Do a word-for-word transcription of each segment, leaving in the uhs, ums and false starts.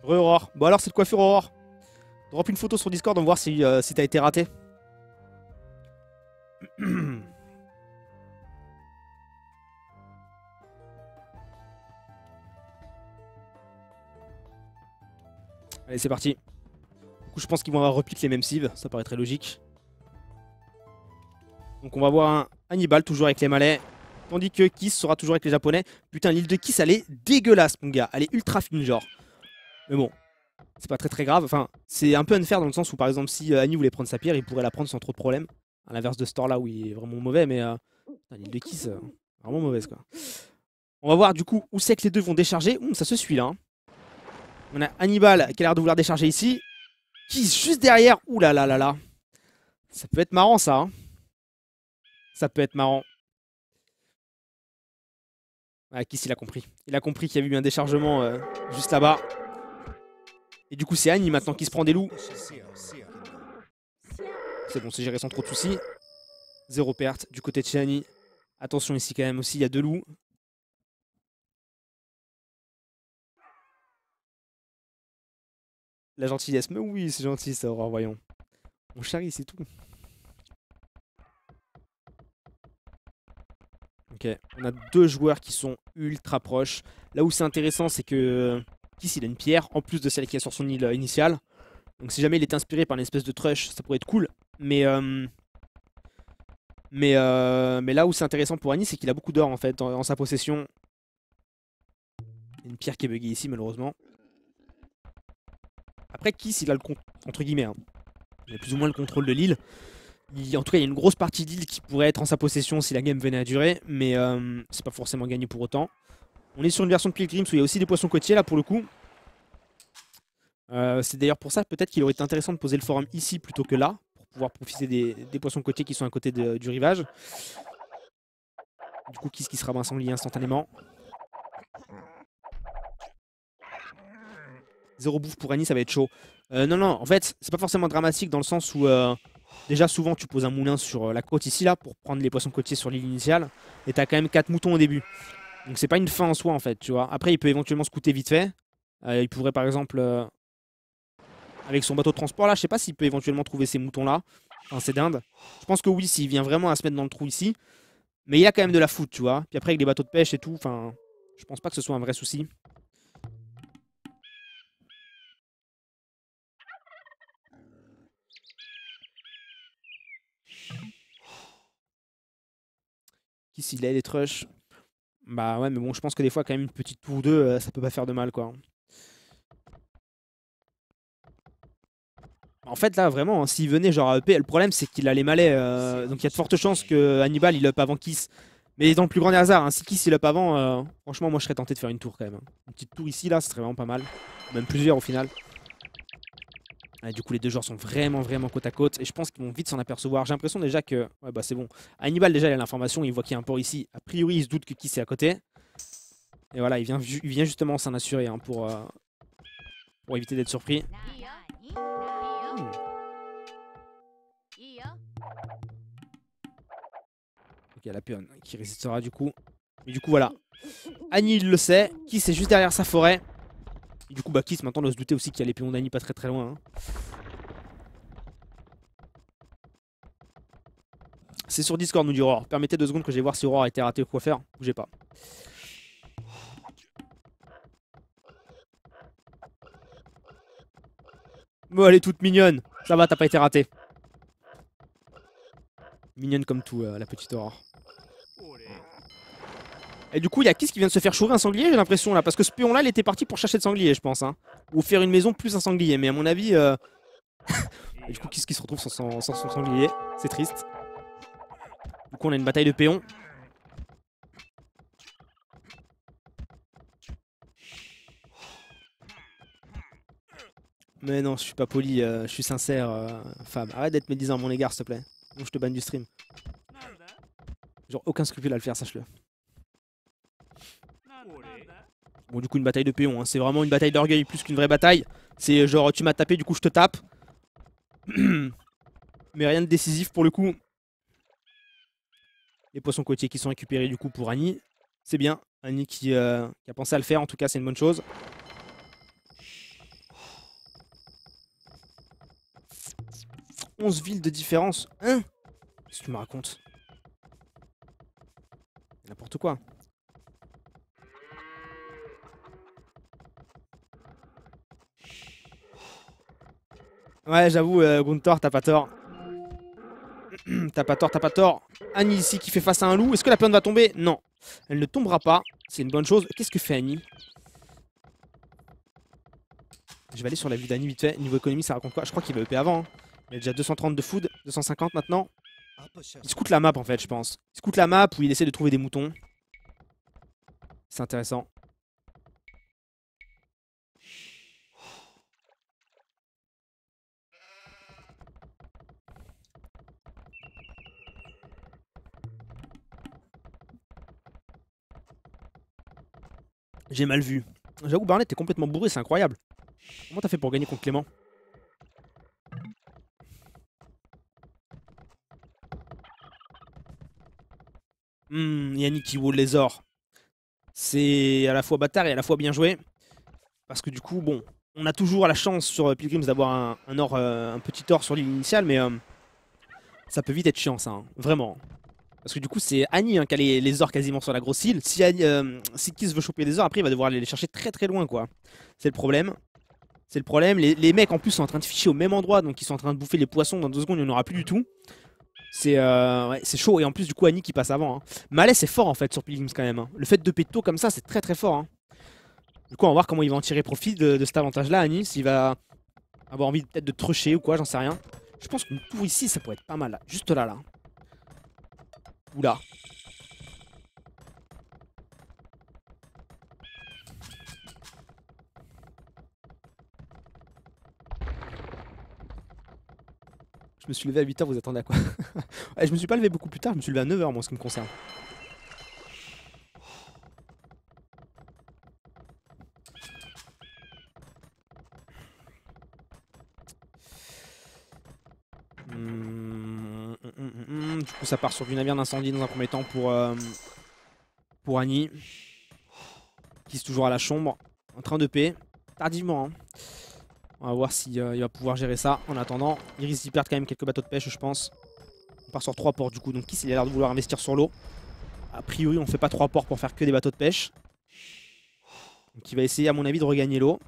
Re-Aurore. Bon alors, cette coiffure Aurore. Drop une photo sur Discord, on va voir si, euh, si t'as été raté. Allez, c'est parti. Du coup, je pense qu'ils vont avoir replique les mêmes cives, ça paraît très logique. Donc on va voir un Hannibal toujours avec les Malais. Tandis que Kiss sera toujours avec les Japonais. Putain, l'île de Kiss, elle est dégueulasse, mon gars. Elle est ultra fine, genre. Mais bon, c'est pas très très grave. Enfin, c'est un peu unfair dans le sens où, par exemple, si euh, Annie voulait prendre sa pierre, il pourrait la prendre sans trop de problème. À l'inverse de ce store là où il est vraiment mauvais, mais euh, l'île de Kiss, euh, vraiment mauvaise, quoi. On va voir du coup où c'est que les deux vont décharger. Ouh, ça se suit là. Hein. On a Hannibal qui a l'air de vouloir décharger ici. Kiss juste derrière. Ouh là là là là. Ça peut être marrant, ça. Hein. Ça peut être marrant. Ah, Kiss, il a compris. Il a compris qu'il y avait eu un déchargement euh, juste là-bas. Et du coup, c'est Annie maintenant qui se prend des loups. C'est bon, c'est géré sans trop de soucis. Zéro perte du côté de chez Annie. Attention ici quand même aussi, il y a deux loups. La gentillesse. Mais oui, c'est gentil ça, Aurore, voyons. Mon chéri, c'est tout. Ok, on a deux joueurs qui sont ultra proches. Là où c'est intéressant, c'est que Kiss, il a une pierre, en plus de celle qui est sur son île initiale. Donc si jamais il est inspiré par une espèce de trush, ça pourrait être cool. Mais euh, mais, euh, mais là où c'est intéressant pour Annie, c'est qu'il a beaucoup d'or en fait en, en sa possession. Il y a une pierre qui est buggée ici, malheureusement. Après, Kiss, il a le compte, entre guillemets. Hein. Il a plus ou moins le contrôle de l'île. En tout cas, il y a une grosse partie d'île qui pourrait être en sa possession si la game venait à durer. Mais euh, c'est pas forcément gagné pour autant. On est sur une version de Pilgrims où il y a aussi des poissons côtiers là pour le coup. Euh, c'est d'ailleurs pour ça peut-être qu'il aurait été intéressant de poser le forum ici plutôt que là. Pour pouvoir profiter des, des poissons côtiers qui sont à côté de, du rivage. Du coup, Kiss qui sera un sanglier instantanément. Zéro bouffe pour Annie, ça va être chaud. Euh, non, non, en fait, c'est pas forcément dramatique dans le sens où... Euh, déjà, souvent, tu poses un moulin sur la côte ici, là, pour prendre les poissons côtiers sur l'île initiale. Et t'as quand même quatre moutons au début. Donc c'est pas une fin en soi, en fait, tu vois. Après, il peut éventuellement scouter vite fait. Euh, il pourrait, par exemple, euh, avec son bateau de transport, là, je sais pas s'il peut éventuellement trouver ces moutons-là. Enfin, ces dindes. Je pense que oui, s'il vient vraiment à se mettre dans le trou ici. Mais il a quand même de la foot, tu vois. Puis après, avec les bateaux de pêche et tout, enfin... Je pense pas que ce soit un vrai souci. Ici, il a les trushs. Bah ouais, mais bon, je pense que des fois, quand même, une petite tour ou deux, euh, ça peut pas faire de mal, quoi. En fait, là, vraiment, hein, s'il venait genre à E P, le problème, c'est qu'il a les malais. Euh, donc il y a de fortes chances que Hannibal, il up avant Kiss. Mais dans le plus grand des hasards, hein, si Kiss, il up avant, euh, franchement, moi, je serais tenté de faire une tour, quand même. Hein. Une petite tour ici, là, ce serait vraiment pas mal. Même plusieurs, au final. Et du coup, les deux joueurs sont vraiment, vraiment côte à côte. Et je pense qu'ils vont vite s'en apercevoir. J'ai l'impression déjà que... Ouais, bah c'est bon. Hannibal, déjà, il a l'information. Il voit qu'il y a un port ici. A priori, il se doute que Kiss est à côté. Et voilà, il vient, il vient justement s'en assurer hein, pour, euh, pour éviter d'être surpris. Mmh. Ok, la pionne qui résistera du coup. Mais du coup, voilà. Annie, il le sait. Kiss est juste derrière sa forêt. Et du coup, bah, Kiss maintenant doit se douter aussi qu'il y a les pions d'Annie pas très très loin. Hein. C'est sur Discord, nous dit Aurore. Permettez deux secondes que je vais voir si Aurore a été raté ou quoi faire. Bougez pas. Bon, elle est toute mignonne. Ça va, t'as pas été raté. Mignonne comme tout, euh, la petite Aurore. Et du coup, il y a Kiss qui vient de se faire chourer un sanglier, j'ai l'impression, là. Parce que ce péon-là, il était parti pour chercher le sanglier, je pense. Hein. Ou faire une maison plus un sanglier. Mais à mon avis... Euh... Et du coup, Kiss qui se retrouve sans, sans, sans son sanglier. C'est triste. Du coup, on a une bataille de péons. Mais non, je suis pas poli, euh, je suis sincère, euh, femme. Arrête d'être médisant à mon égard, s'il te plaît. Sinon, je te banne du stream. Genre, aucun scrupule à le faire, sache-le. Bon, du coup, une bataille de péons. Hein. C'est vraiment une bataille d'orgueil plus qu'une vraie bataille. C'est genre, tu m'as tapé, du coup, je te tape. Mais rien de décisif pour le coup. Les poissons côtiers qui sont récupérés, du coup, pour Annie. C'est bien. Annie qui, euh, qui a pensé à le faire, en tout cas, c'est une bonne chose. onze villes de différence. Hein? Qu'est-ce que tu me racontes? N'importe quoi. Ouais, j'avoue, euh, Gunther, t'as pas tort. T'as pas tort, t'as pas tort. Annie ici qui fait face à un loup. Est-ce que la peine va tomber? Non. Elle ne tombera pas. C'est une bonne chose. Qu'est-ce que fait Annie? Je vais aller sur la vue d'Annie vite fait. Niveau économie, ça raconte quoi? Je crois qu'il va E P avant. Hein. Il a déjà deux cent trente de food, deux cent cinquante maintenant. Il scoute la map en fait, je pense. Il scoute la map où il essaie de trouver des moutons. C'est intéressant. J'ai mal vu. J'avoue, Barnett, t'es complètement bourré, c'est incroyable. Comment t'as fait pour gagner contre Clément? Hmm, Yannick qui wall les ors. C'est à la fois bâtard et à la fois bien joué. Parce que du coup, bon, on a toujours la chance sur Pilgrims d'avoir un, un or, euh, un petit or sur l'île initiale, mais euh, ça peut vite être chiant ça, hein, vraiment. Parce que du coup, c'est Annie hein, qui a les, les ors quasiment sur la grosse île. Si, Annie, euh, si Kiss veut choper des ors, après il va devoir aller les chercher très très loin, quoi. C'est le problème. C'est le problème. Les, les mecs en plus sont en train de ficher au même endroit, donc ils sont en train de bouffer les poissons. Dans deux secondes, il n'y en aura plus du tout. C'est euh, ouais, c'est chaud. Et en plus, du coup, Annie qui passe avant. Hein. Malais, c'est fort en fait sur Pilgrims quand même. Hein. Le fait de péto comme ça, c'est très très fort. Hein. Du coup, on va voir comment il va en tirer profit de, de cet avantage-là, Annie. S'il va avoir envie peut-être de trusher ou quoi, j'en sais rien. Je pense qu'une tour ici, ça pourrait être pas mal. Là. Juste là, là. Oula. Je me suis levé à huit heures, vous attendez à quoi? Ouais, je me suis pas levé beaucoup plus tard, je me suis levé à neuf heures, moi, en ce qui me concerne. Mmh, mmh, mmh, mmh. Du coup, ça part sur du navire d'incendie dans un premier temps pour, euh, pour Annie. Qui est toujours à la chambre, en train de paix. Tardivement, hein. On va voir s'il euh, va pouvoir gérer ça. En attendant, il risque d'y perdre quand même quelques bateaux de pêche, je pense. On part sur trois ports du coup, donc Kiss il a l'air de vouloir investir sur l'eau. A priori, on fait pas trois ports pour faire que des bateaux de pêche. Donc il va essayer, à mon avis, de regagner l'eau.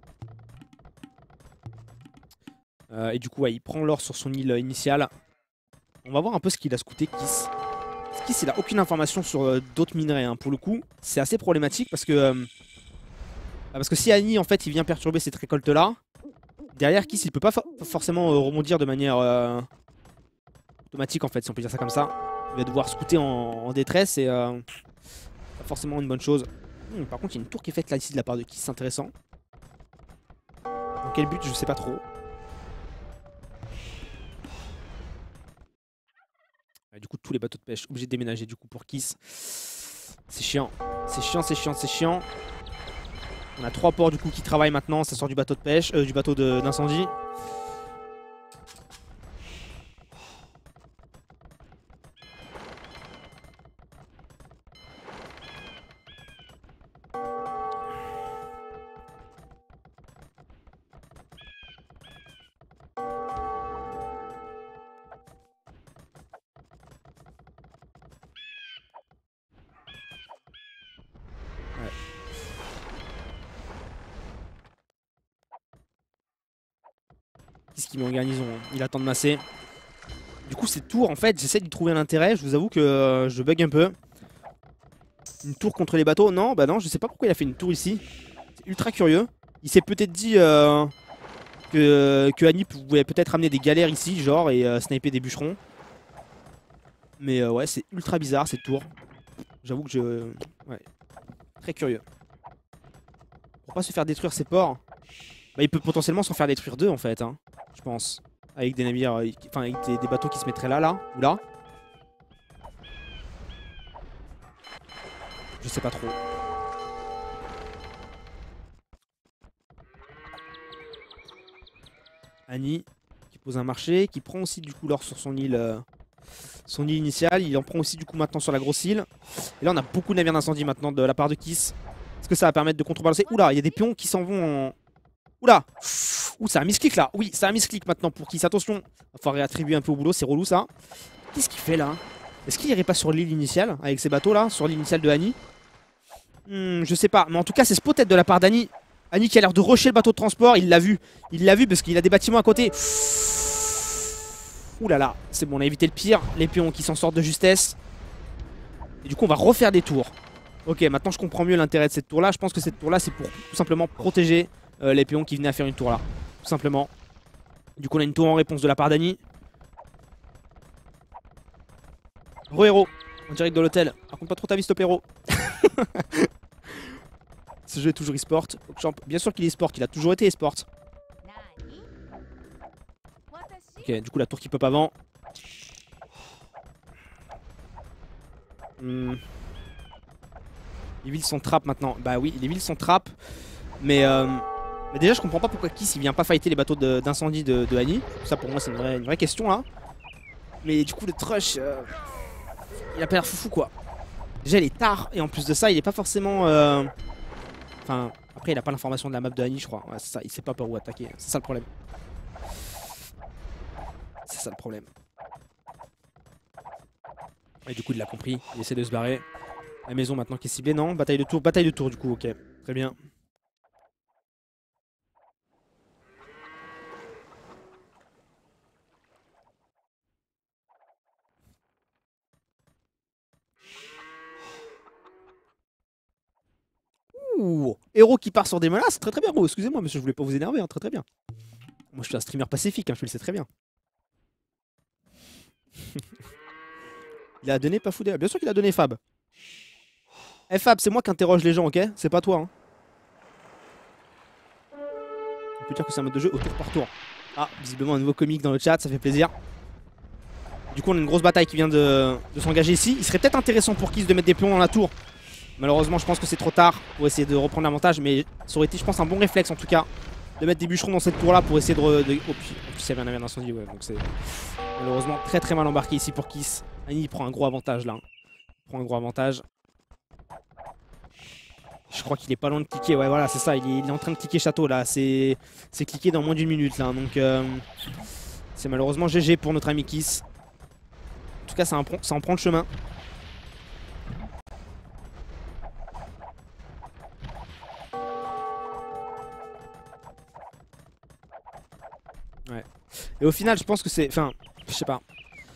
Euh, et du coup, ouais, il prend l'or sur son île initiale. On va voir un peu ce qu'il a scouté, Kiss. Kiss, il a aucune information sur euh, d'autres minerais. Hein. Pour le coup, c'est assez problématique parce que... Euh, parce que si Annie, en fait, il vient perturber cette récolte-là, derrière, Kiss, il peut pas for forcément euh, rebondir de manière euh, automatique, en fait, si on peut dire ça comme ça. Il va devoir scouter en, en détresse et euh, pas forcément une bonne chose. Hum, par contre, il y a une tour qui est faite là, ici, de la part de Kiss, c'est intéressant. Dans quel but, je sais pas trop. Et du coup, tous les bateaux de pêche, obligés de déménager, du coup, pour Kiss. C'est chiant, c'est chiant, c'est chiant, c'est chiant. On a trois ports du coup qui travaillent maintenant, ça sort du bateau de pêche, euh, du bateau d'incendie. Qu'est-ce qu'il met en garnison? Il attend de masser. Du coup, ces tours, en fait, j'essaie d'y trouver un intérêt. Je vous avoue que euh, je bug un peu. Une tour contre les bateaux? Non, bah non, je sais pas pourquoi il a fait une tour ici. C'est ultra curieux. Il s'est peut-être dit euh, que, que Annie pouvait peut-être amener des galères ici, genre, et euh, sniper des bûcherons. Mais euh, ouais, c'est ultra bizarre cette tour. J'avoue que je... Ouais. Très curieux. Pour pas se faire détruire ses ports, bah, il peut potentiellement s'en faire détruire deux en fait, hein, je pense. Avec des navires, euh, enfin avec des, des bateaux qui se mettraient là, là, ou là. Je sais pas trop. Annie, qui pose un marché, qui prend aussi du coup l'or sur son île, euh, son île initiale. Il en prend aussi du coup maintenant sur la grosse île. Et là on a beaucoup de navires d'incendie maintenant de la part de Kiss. Est-ce que ça va permettre de contrebalancer? Oula, il y a des pions qui s'en vont en... Oula. Ouh, ça a misclick là. Oui, ça a misclick maintenant pour Kiss. Attention. Il va falloir réattribuer un peu au boulot. C'est relou ça. Qu'est-ce qu'il fait là? Est-ce qu'il irait pas sur l'île initiale avec ses bateaux là? Sur l'île initiale de Annie? hmm, Je sais pas. Mais en tout cas, c'est spotted de la part d'Annie. Annie qui a l'air de rusher le bateau de transport. Il l'a vu. Il l'a vu parce qu'il a des bâtiments à côté. Ouh là là. C'est bon, on a évité le pire. Les pions qui s'en sortent de justesse. Et du coup, on va refaire des tours. Ok, maintenant je comprends mieux l'intérêt de cette tour là. Je pense que cette tour là, c'est pour tout simplement protéger euh, les pions qui venaient à faire une tour là. Tout simplement. Du coup, on a une tour en réponse de la part d'Annie. Re-héros, en direct de l'hôtel. Raconte pas trop ta vie, stop héros. Ce jeu est toujours e-sport. Bien sûr qu'il est e-sport, il a toujours été e-sport. Ok, du coup, la tour qui pop avant. Hmm. Les villes sont trap maintenant. Bah oui, les villes sont trap. Mais, euh, mais déjà, je comprends pas pourquoi Kiss il vient pas fighter les bateaux d'incendie de, de, de Annie. Ça, pour moi, c'est une vraie, une vraie question là. Mais du coup, le Trush, euh, il a pas l'air foufou quoi. Déjà, il est tard. Et en plus de ça, il est pas forcément. Euh... Enfin, après, il a pas l'information de la map de Annie, je crois. Ouais, c'est ça, il sait pas par où attaquer. C'est ça le problème. C'est ça le problème. Et du coup, il l'a compris. Il essaie de se barrer. La maison maintenant qui est ciblée, non? Bataille de tour, bataille de tour du coup, ok. Très bien. Ouh, héros qui part sur des menaces, très très bien. Oh, excusez-moi monsieur, je voulais pas vous énerver, hein, très très bien. Moi je suis un streamer pacifique, hein, je le sais très bien. Il a donné pas fou bien sûr qu'il a donné Fab. Eh Fab, c'est moi qui interroge les gens, ok? C'est pas toi, hein. On peut dire que c'est un mode de jeu au tour par tour. Ah, visiblement un nouveau comique dans le chat, ça fait plaisir. Du coup on a une grosse bataille qui vient de, de s'engager ici. Il serait peut-être intéressant pour Kiss de mettre des pions dans la tour. Malheureusement je pense que c'est trop tard pour essayer de reprendre l'avantage. Mais ça aurait été je pense un bon réflexe en tout cas de mettre des bûcherons dans cette tour là pour essayer de... Re... de... Oh puis, en plus il y avait un navire d'incendie, ouais, donc c'est malheureusement très très mal embarqué ici pour Kiss. Annie prend un gros avantage là. Il prend un gros avantage. Je crois qu'il est pas loin de cliquer, ouais voilà c'est ça, il est, il est en train de cliquer château là. C'est cliqué dans moins d'une minute là. Donc euh, c'est malheureusement G G pour notre ami Kiss. En tout cas ça en, ça en prend le chemin. Ouais. Et au final je pense que c'est... Enfin, je sais pas.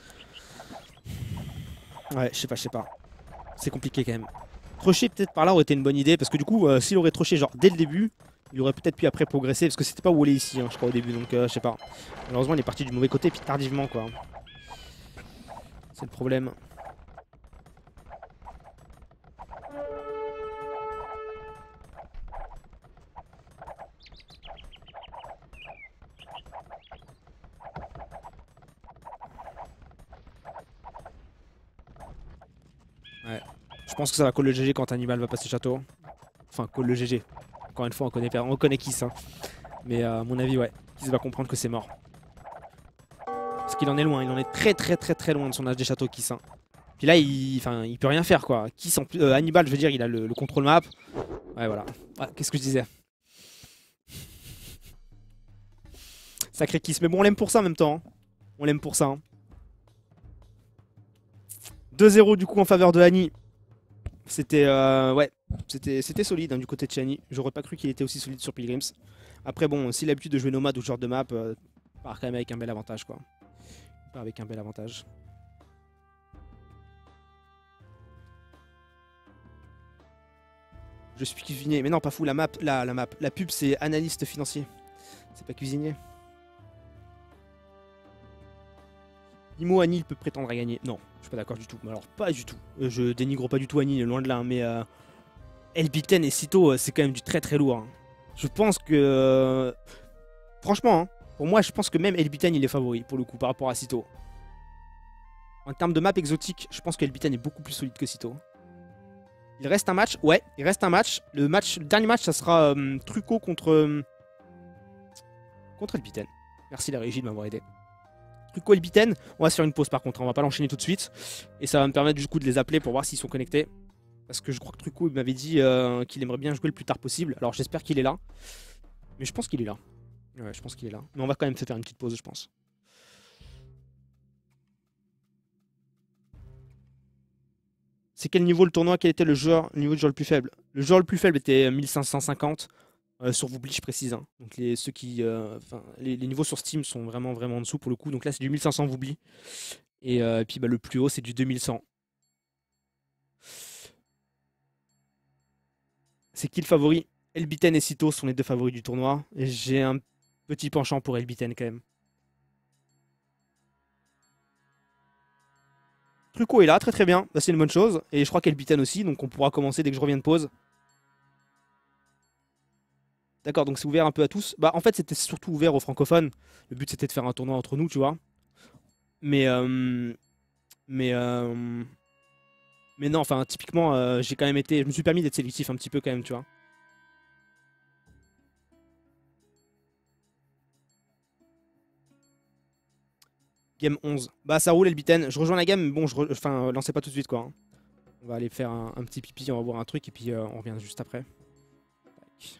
Ouais, je sais pas, je sais pas. C'est compliqué quand même. Trocher peut-être par là aurait été une bonne idée. Parce que du coup, euh, s'il aurait troché genre dès le début, il aurait peut-être pu après progresser. Parce que c'était pas où aller ici, hein, je crois au début. Donc euh, je sais pas. Malheureusement il est parti du mauvais côté puis tardivement quoi. C'est le problème. Ouais. Je pense que ça va call le G G quand Hannibal va passer château. Enfin, call le G G. Encore une fois, on connaît, on connaît Kiss. Hein. Mais euh, à mon avis, ouais. Kiss va comprendre que c'est mort. Parce qu'il en est loin. Il en est très très très très loin de son âge des châteaux, Kiss. Hein. Puis là, il, enfin, il peut rien faire quoi. Kiss en plus, euh, Hannibal, je veux dire, il a le, le contrôle map. Ouais, voilà. Ouais, qu'est-ce que je disais? Sacré Kiss. Mais bon, on l'aime pour ça en même temps. Hein. On l'aime pour ça. Hein. deux zéro du coup en faveur de Annie. C'était euh, ouais, c'était solide hein, du côté de Chani. J'aurais pas cru qu'il était aussi solide sur Pilgrims. Après bon, s'il a l'habitude de jouer nomade ou ce genre de map, euh, part quand même avec un bel avantage quoi. Part avec un bel avantage. Je suis cuisinier, mais non pas fou, la map, la, la map, la pub c'est analyste financier. C'est pas cuisinier. Imo Annie il peut prétendre à gagner. Non, je suis pas d'accord du tout. Alors pas du tout. Je dénigre pas du tout Annie, loin de là. Mais euh, Elbiten et Sito, c'est quand même du très très lourd. Hein. Je pense que... Euh, franchement, hein, pour moi je pense que même Elbiten il est favori pour le coup par rapport à Sito. En termes de map exotique, je pense qu'Elbiten est beaucoup plus solide que Sito. Il reste un match, ouais, il reste un match. Le match, le dernier match, ça sera euh, Truco contre... Euh, contre Elbiten. Merci la régie de m'avoir aidé. Truco Elbiten, on va se faire une pause par contre, on va pas l'enchaîner tout de suite. Et ça va me permettre du coup de les appeler pour voir s'ils sont connectés. Parce que je crois que Truco m'avait dit euh, qu'il aimerait bien jouer le plus tard possible. Alors j'espère qu'il est là. Mais je pense qu'il est là. Ouais, je pense qu'il est là. Mais on va quand même se faire une petite pause, je pense. C'est quel niveau le tournoi? Quel était le joueur, le niveau de joueur le plus faible? Le joueur le plus faible était mille cinq cent cinquante. Euh, sur Woobly, je précise. Hein. Donc les, ceux qui, euh, les, les niveaux sur Steam sont vraiment, vraiment en dessous pour le coup. Donc là, c'est du mille cinq cents Woobly. Et, euh, et puis bah, le plus haut, c'est du deux mille cent. C'est qui le favori? Elbiten et Sito sont les deux favoris du tournoi. Et j'ai un petit penchant pour Elbiten quand même. Truco est là, très très bien. Bah, c'est une bonne chose. Et je crois qu'Elbiten aussi. Donc on pourra commencer dès que je reviens de pause. D'accord, donc c'est ouvert un peu à tous. Bah en fait c'était surtout ouvert aux francophones. Le but c'était de faire un tournoi entre nous, tu vois. Mais euh, mais euh, mais non, enfin typiquement euh, j'ai quand même été, je me suis permis d'être sélectif un petit peu quand même, tu vois. Game onze. Bah ça roule Elbiten. Je rejoins la game, mais bon, je re... enfin lancez pas tout de suite quoi. Hein. On va aller faire un, un petit pipi, on va voir un truc et puis euh, on revient juste après. Tac.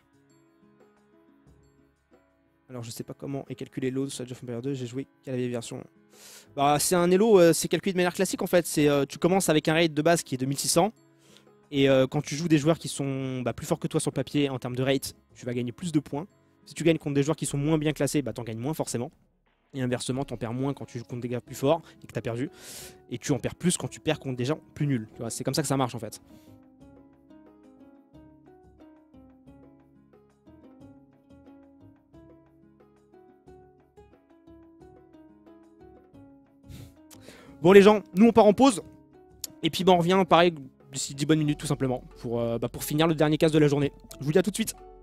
Alors je sais pas comment est calculé l'eau sur Age of Empires deux, j'ai joué qu'à la vieille version. Bah c'est un elo, euh, c'est calculé de manière classique en fait. C'est euh, tu commences avec un raid de base qui est de mille six cents. Et euh, quand tu joues des joueurs qui sont bah, plus forts que toi sur le papier en termes de rate, tu vas gagner plus de points. Si tu gagnes contre des joueurs qui sont moins bien classés, bah t'en gagnes moins forcément. Et inversement, t'en perds moins quand tu joues contre des gars plus forts et que t'as perdu. Et tu en perds plus quand tu perds contre des gens plus nuls. C'est comme ça que ça marche en fait. Bon les gens, nous on part en pause. Et puis bah, on revient pareil d'ici dix bonnes minutes tout simplement. Pour, euh, bah, pour finir le dernier cast de la journée. Je vous dis à tout de suite.